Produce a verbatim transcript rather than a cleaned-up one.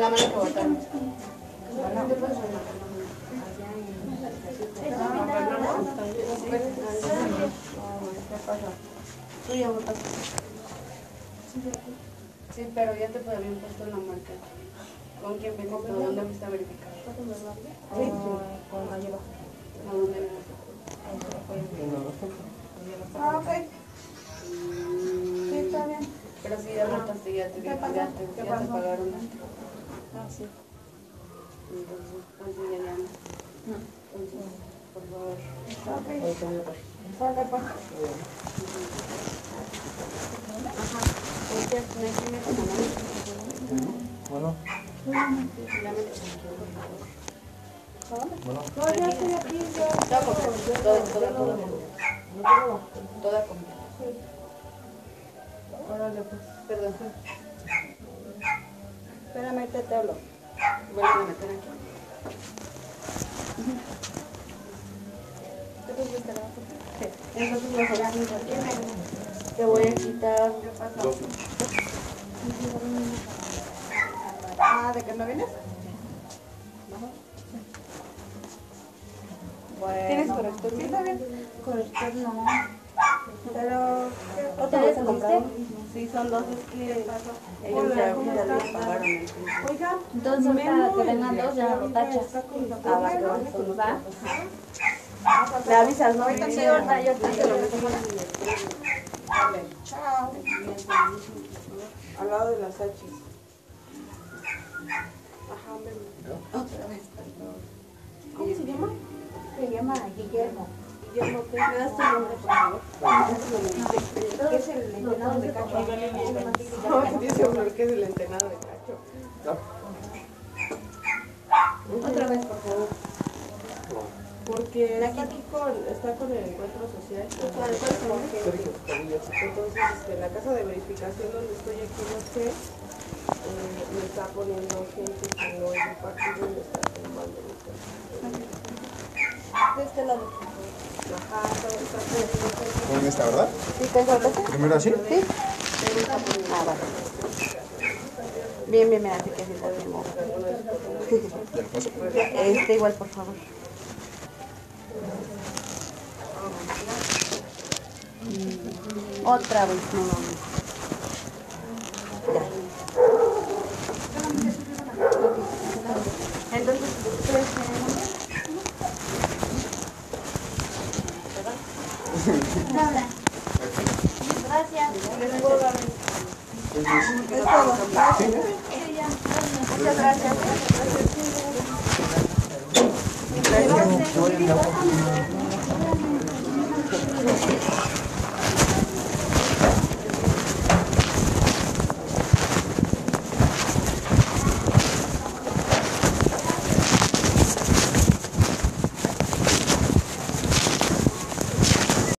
la mano que botaron. ¿Qué pasa? Tú ya votaste. Sí, pero ya te habían puesto la marca. ¿Con quién vengo? ¿Pero dónde me está verificando? Sí, con la lleva. ¿A dónde me Ah, ok. Sí, está bien. Pero si ya votaste, ya te ya te, ya te pagaron. Ah, sí. Entonces, pues sí, ya llamo. Entonces, por favor. Ok. Sale, pues. Ajá. Este, ¿no hay que meter la mano? Bueno. Bueno. No, ya estoy aquí. Todo completo. Todo, todo, todo. Toda completa. Sí. Órale, pues. Perdón. Espérame, te te hablo. Vuelve a meter aquí. Sí. Entonces los hogares te voy a quitar. ¿Qué pasó? Ah, ¿de qué no vienes? Bueno. ¿Tienes corrector? Sí, está bien. Corrector no. Pero, ¿otra vez a comprar? Sí, son dos, es que ellos ya, ya les pagaron. Oiga, entonces ahorita que vengan dos ya lo tachas. Ah, va, son ¿va? Le avisas, ¿no? Ahorita sí, ahorita yo te lo meto. Vale, chao. Al lado de las H. Ajá, ven. Otra vez. ¿Cómo se llama? Se llama Guillermo. Guillermo, ¿me das tu nombre, por favor? ¿Qué es el entenado de cacho? No, dice Flor que es el entenado de cacho. Otra vez, por favor. Porque aquí con, está con el encuentro social. Entonces, este, la casa de verificación donde estoy aquí, no sé, eh, me está poniendo gente que no es del partido y me está tomando. De este lado. Ajá, está ¿Con esta, verdad? Sí, tengo el coche. ¿Primero así? Sí. Ah, vale. Bien, bien, bien, así que así está bien. Ya lo paso. Este igual, por favor. Otra vez, no vamos. Ya. Entonces, ¿ustedes tienen nombre? Gracias. Les puedo dar esto. Es todo. Muchas gracias. Gracias.